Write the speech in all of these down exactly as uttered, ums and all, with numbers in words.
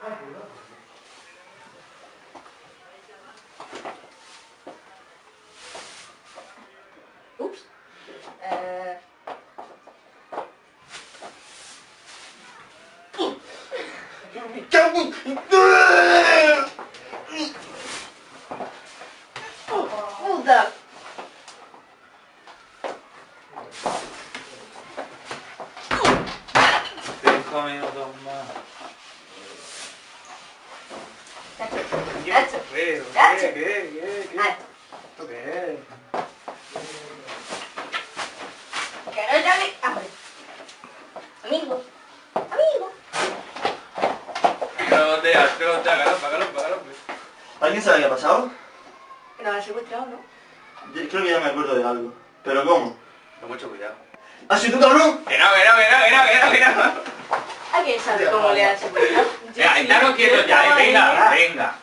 Ups. Eh... ¡Puta! Cinco minutos más. Nacho. ¿Qué? Nacho. ¿Qué? ¿Qué? ¿Qué? ¿Qué? Nacho. ¿Esto qué es? Que no llame hambre. Amigo. Amigo. No te has, no te hagas, galopa, galopa, galopa. ¿Alguien sabe qué ha pasado? Nos han secuestrado, ¿no? Yo creo que ya me acuerdo de algo. ¿Pero cómo? Ten mucho cuidado. ¿Has sido tú, cabrón? Que no, que no, que no, que no, que no, que no. ¿Alguien sabe cómo le han secuestrado? Venga, estános quietos ya, eh, venga, venga.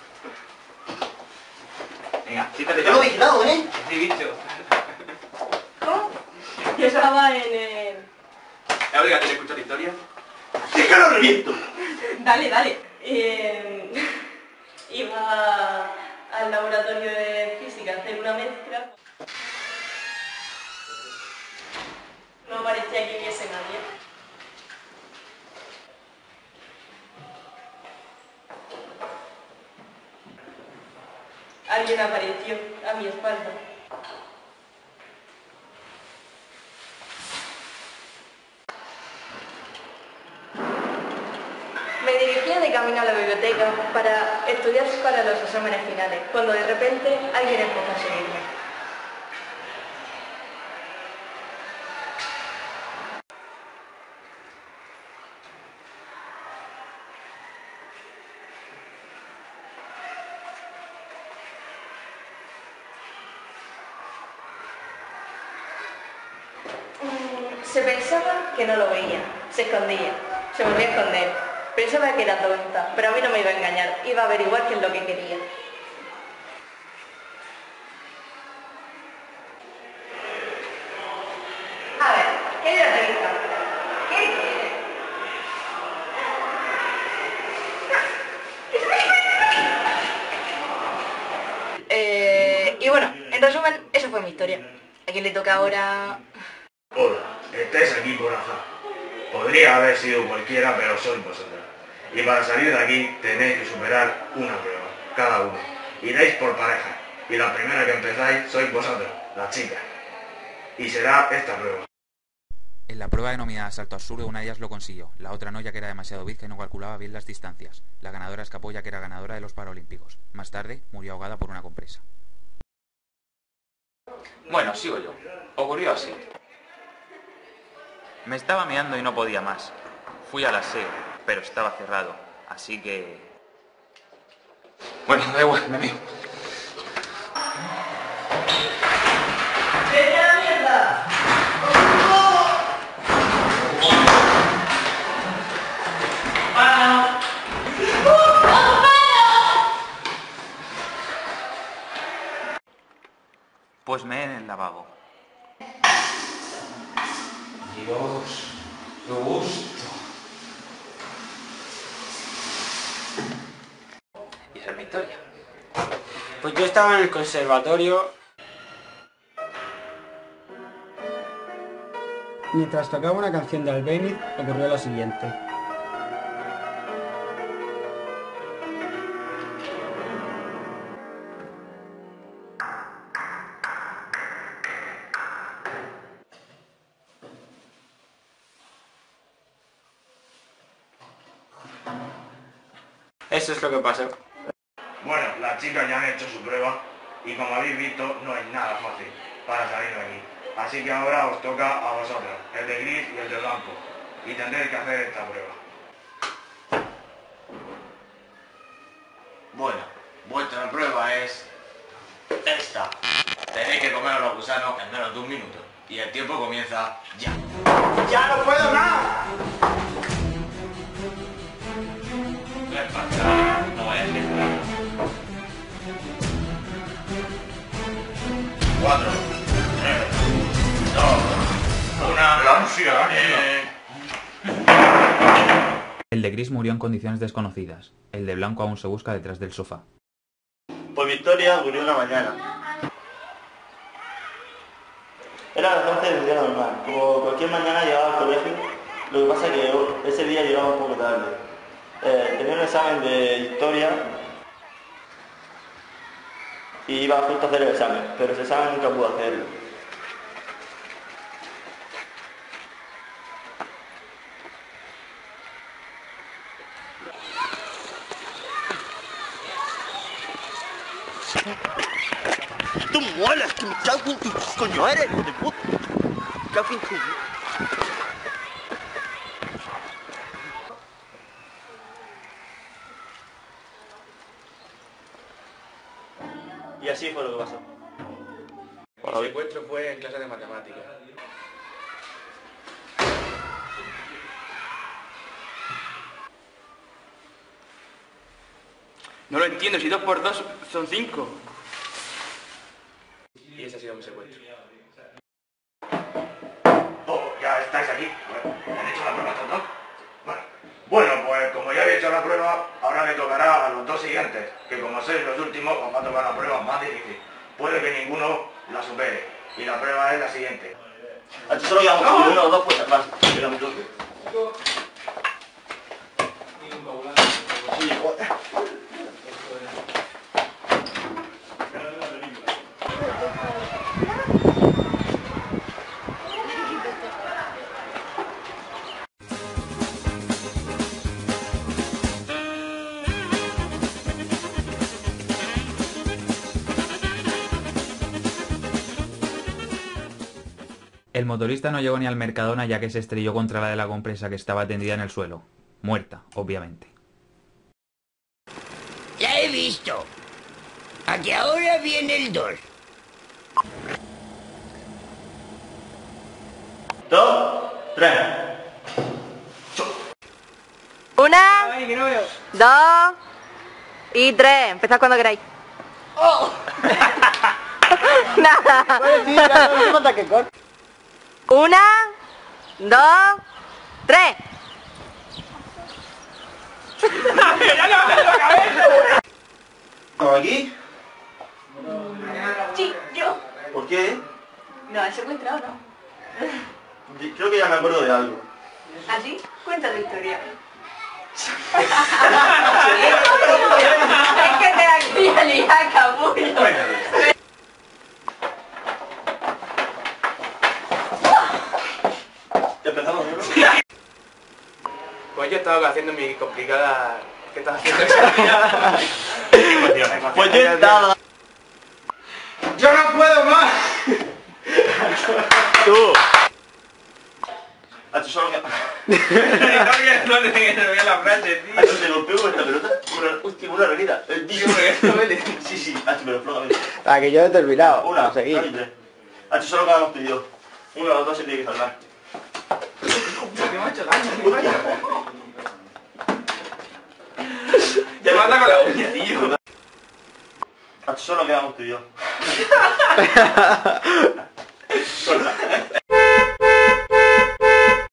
Venga, siéntate Te lo he ya. vigilado, ¿eh? Sí, bicho. ¿Cómo? Yo estaba en el... ¿Es obligatorio escuchar la historia? ¡Sí que lo reviento! Dale, dale. Eh, iba al laboratorio de física a hacer una mezcla. No parecía que hubiese nadie. Alguien apareció a mi espalda. Me dirigía de camino a la biblioteca para estudiar para los exámenes finales, cuando de repente alguien empezó a seguirme. Mm, Se pensaba que no lo veía, se escondía, se volvía a esconder. Pensaba que era tonta, pero a mí no me iba a engañar, iba a averiguar qué es lo que quería. A ver, ¿qué es la revista? ¿Qué quiere? Eh, y bueno, en resumen, esa fue mi historia. ¿A quién le toca ahora? Hola, estáis aquí por azar. Podría haber sido cualquiera, pero sois vosotros. Y para salir de aquí tenéis que superar una prueba, cada uno. Iréis por pareja. Y la primera que empezáis sois vosotros, las chicas. Y será esta prueba. En la prueba denominada salto absurdo, una de ellas lo consiguió, la otra no, ya que era demasiado bizca y no calculaba bien las distancias. La ganadora escapó, ya que era ganadora de los Paralímpicos. Más tarde, murió ahogada por una compresa. Bueno, sigo yo. Ocurrió así. Me estaba meando y no podía más. Fui al aseo, pero estaba cerrado, así que... Bueno, da igual, me mío. ¡Vete a la mierda! Pues me en el lavabo. Dios, qué gusto. Y esa es mi historia. Pues yo estaba en el conservatorio. Mientras tocaba una canción de Albéniz, ocurrió lo siguiente. Eso es lo que pasó. Bueno, las chicas ya han hecho su prueba y como habéis visto no es nada fácil para salir de aquí. Así que ahora os toca a vosotros, el de gris y el de blanco, y tendréis que hacer esta prueba. Bueno, vuestra prueba es esta. Tenéis que comer a los gusanos en menos de un minuto. Y el tiempo comienza ya. ¡Ya no puedo más! ¿Qué pasa? No vayas a esperar. Cuatro, tres, dos, una... La ansia, Eh, El de gris murió en condiciones desconocidas. El de blanco aún se busca detrás del sofá. Pues mi historia ocurrió una mañana. Era las once del día normal. Como cualquier mañana llegaba al colegio, lo que pasa es que ese día llegaba un poco tarde. Eh, tenía un examen de historia y iba justo a hacer el examen, pero ese examen nunca pude hacerlo. ¡Tú molas! ¡Que me cago en tu coño eres, hijo de puta! ¡Me cago en tu... Y así fue lo que pasó. Mi secuestro fue en clase de matemáticas. No lo entiendo, si dos por dos son cinco. Y ese ha sido mi secuestro. Oh, ya estáis aquí. Bueno, ¿me han hecho la prueba estos dos? Bueno, bueno, pues como ya había hecho la prueba, ahora me tocará a los dos siguientes, que como sois los últimos, os va a tocar la prueba más difícil. Puede que ninguno la supere. Y la prueba es la siguiente. A ti solo quedamos ¡no! Uno o dos puestas más. Mira, mi toque. Sí, joder. El motorista no llegó ni al Mercadona ya que se estrelló contra la de la compresa que estaba tendida en el suelo. Muerta, obviamente. Ya he visto. A que ahora viene el dos. Dos, tres. Una, dos y tres. Empezad cuando queráis. ¡Oh! Nada. Una, dos, tres. ¿Estamos aquí? Sí, yo. ¿Por qué? No, ¿has secuestrado no? Creo que ya me acuerdo de algo. ¿Así? Cuenta tu historia. Es que te la quería liar, capullo. ¿Ya empezamos? Pues yo estaba haciendo mi complicada... ¿Qué estás haciendo esa vida? Pues yo estaba... ¡Yo no puedo más! Tú. A tu solo que... No le no la frase, tío. A tu te golpeo con esta pelota. Una, hostia, una reguita. Eh, tío, sí, sí, a tu me lo explota. Ah, que yo he terminado. Una, a seguir. dos y tres. A tu solo que hemos pedido. Uno de los dos se tiene que salvar. ¿Qué me ha hecho daño? ¿Qué me ha hecho? Te mata con la uña, tío. A tu solo quedamos tú y yo. Corta.